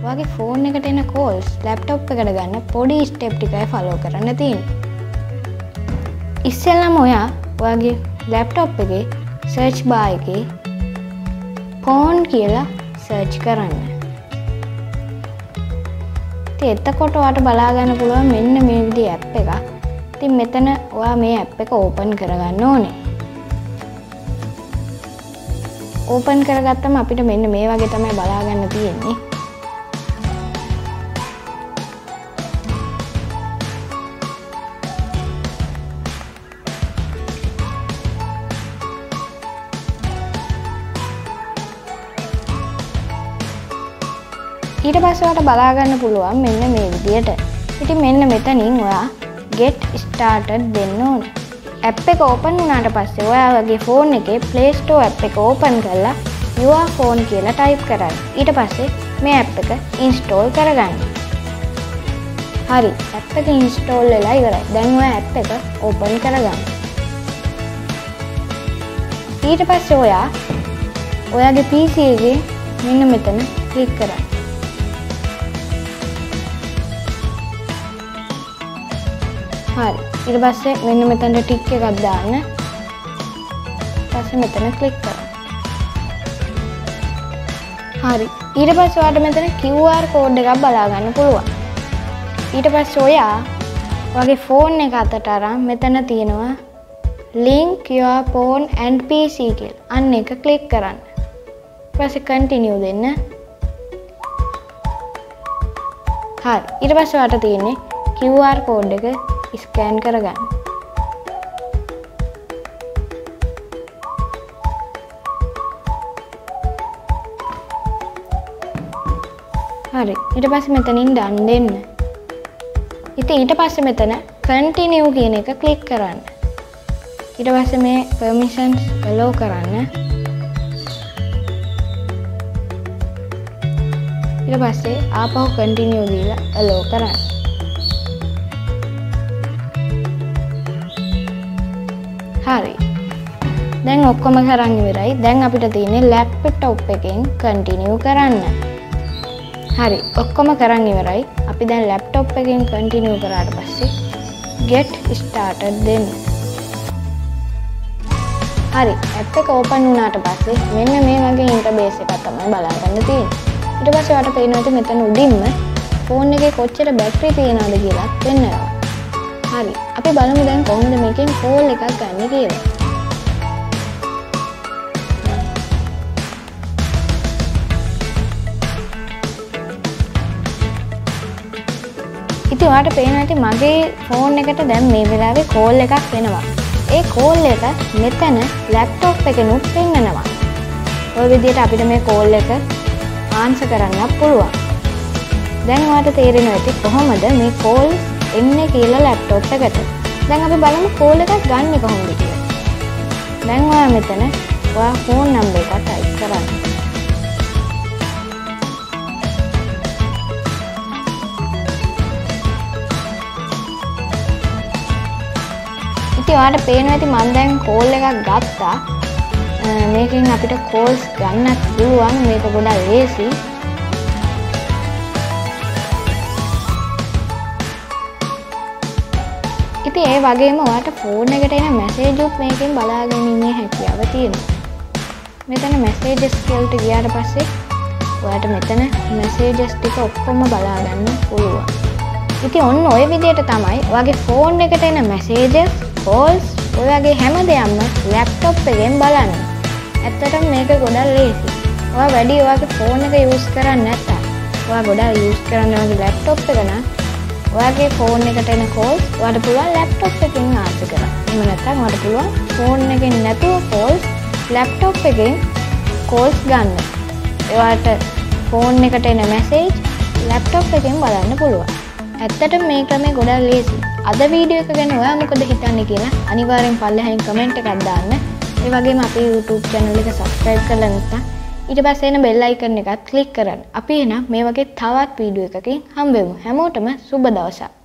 ඔයාගේ ෆෝන් එකට එන කෝල්ස් ලැප්ටොප් එකට ගන්න පොඩි ස්ටෙප් ටිකයි ෆලෝ කරන්න තියෙන්නේ. ඉස්සෙල්ලාම ඔයාගේ ලැප්ටොප් එකේ සර්ච් බාර් එකේ ෆෝන් කියලා සර්ච් කරන්න. ඉතින් එතකොට ඔයාට බලා ගන්න පුළුවන් මෙන්න මේ විදිහේ ඇප් එකක්. ඉතින් මෙතන ඔයා මේ ඇප් එක ඕපන් කරගන්න ඕනේ. ඕපන් කරගත්තම අපිට මෙන්න මේ වගේ තමයි බලා ගන්න තියෙන්නේ. ඊට පස්සේ ඔයාලට බලා ගන්න පුළුවන් මෙන්න මේ විදියට. ඉතින් මෙන්න මෙතනින් ඔයා get started දෙන්න ඕනේ. ඇප් එක ඕපන් වුණාට පස්සේ ඔයාගේ ෆෝන් එකේ Play Store ඇප් එක ඕපන් කරලා your phone කියලා ටයිප් කරන්න. ඊට පස්සේ මේ ඇප් එක ඉන්ස්ටෝල් කරගන්න. හරි, ඇප් එක ඉන්ස්ටෝල් වෙලා ඉවරයි. දැන් ඔයා ඇප් එක ඕපන් කරගන්න. ඊට පස්සේ ඔයාගේ PC එකේ මෙන්න මෙතන ක්ලික් කරන්න. හරි, ඊට පස්සේ මෙන්න මෙතනට ටික් එකක් දාන්න. ඊපස්සේ මෙතන ක්ලික් කරන්න. හරි, ඊට පස්සේ ඔයාලට මෙතන QR කෝඩ් එකක් බලා ගන්න පුළුවන්. ඊට පස්සේ ඔයාගේ ෆෝන් එක අතට අරන් මෙතන තියෙනවා link your phone and PC කියලා. අන්න එක ක්ලික් කරන්න. ඊට පස්සේ continue දෙන්න. හරි, ඊට පස්සේ ඔයාලට තියෙන්නේ QR කෝඩ් එක ස්කෑන් කරගන්න. හරි, ඊට පස්සේ මෙතනින් done දෙන්න. ඉතින් ඊට පස්සේ මෙතන continue කියන එක ක්ලික් කරන්න. ඊට පස්සේ මේ permissions allow කරන්න. ඊට පස්සේ ආපහු continue දීලා allow කරන්න. හරි, දැන් ඔක්කොම කරන් ඉවරයි. දැන් අපිට තියෙන්නේ ලැප්ටොප් එකෙන් කන්ටිනියු කරන්න. හරි, ඔක්කොම කරන් ඉවරයි. අපි දැන් ලැප්ටොප් එකෙන් කන්ටිනියු කරාට පස්සේ get started දෙන්න. හරි, ඇප් එක ඕපන් වුණාට පස්සේ මෙන්න මේ වගේ ඉන්ටර්ෆේස් එකක් තමයි බලා ගන්න තියෙන්නේ. ඊට පස්සේ ඔයාලට පේනවා ඇති මෙතන උඩින්ම ෆෝන් එකේ කොච්චර බැටරි තියෙනවද කියලා පෙන්නනවා. හරි, අපි බලමු දැන් කොහොමද මේකෙන් කෝල් එකක් ගන්න කියලා. ඉතින් ඔයාලට පේනවා ඇති මගේ ෆෝන් එකට දැන් මේ වෙලාවේ කෝල් එකක් එනවා. ඒ කෝල් එක මෙතන ලැප්ටොප් එකෙනුත් පෙන්නනවා. ඔය විදිහට අපිට මේ කෝල් එක ආන්සර් කරන්න පුළුවන්. දැන් ඔයාලට තේරෙනවා ඇති කොහොමද මේ කෝල් එන්නේ කියලා ලැප්ටොප් එකට. දැන් අපි බලමු කෝල් එකක් ගන්න කොහොමද කියලා. දැන් ඔයා මෙතන ඔයා ෆෝන් නම්බර් එක ටයිප් කරන්න. ඉතින් ඔයාලට පේනවා ඇති මම දැන් කෝල් එකක් ගත්තා. මේකෙන් අපිට කෝල්ස් ගන්නත් පුළුවන්. මේක ගොඩක් ලේසි. ඉතින් ඒ වගේම ඔයාලට ෆෝන් එකට එන මැසේජ් උත් මේකෙන් බලා ගැනීමේ හැකියාව තියෙනවා. මෙතන මැසේජස් කියලාට ගියාට පස්සේ ඔයාලට මෙතන මැසේජස් ටික ඔක්කොම බලා ගන්න පුළුවන්. ඉතින් ඔන්න ඔය විදිහට තමයි ඔයාගේ ෆෝන් එකට එන මැසේජස්, කෝල්ස්, ඔයාගේ හැම දෙයක්ම ලැප්ටොප් එකෙන් බලන්න. ඇත්තටම මේක ගොඩක් ලේසි. ඔයා වැඩි ඔයාගේ ෆෝන් එක යූස් කරන්නේ නැත්නම් ඔයා ගොඩක් යූස් කරන්නේ ඔයාගේ ලැප්ටොප් එක නම් ඔයාගේ ෆෝන් එකට එන කෝල්ස් ඔයාලට පුළුවන් ලැප්ටොප් එකෙන් ආන්සර් කරන්න. එහෙම නැත්නම් ඔයාලට පුළුවන් ෆෝන් එකෙන් නැතුව කෝල්ස් ලැප්ටොප් එකෙන් කෝල්ස් ගන්න. ඔයාලට ෆෝන් එකට එන මැසේජ් ලැප්ටොප් එකෙන් බලන්න පුළුවන්. ඇත්තටම මේ ක්‍රමය ගොඩක් ලේසි. අද වීඩියෝ එක ගැන ඔයා මොකද හිතන්නේ කියලා අනිවාර්යෙන් පල්ලෙහායින් කමෙන්ට් එකක් දාන්න. ඒ වගේම අපේ YouTube channel එක subscribe කරලා නැත්නම් ඊට පස්සේ එන bell icon එකත් click කරන්න. අපි එහෙනම් මේ වගේ තවත් වීඩියෝ එකකින් හම්බෙමු. හැමෝටම සුබ දවසක්.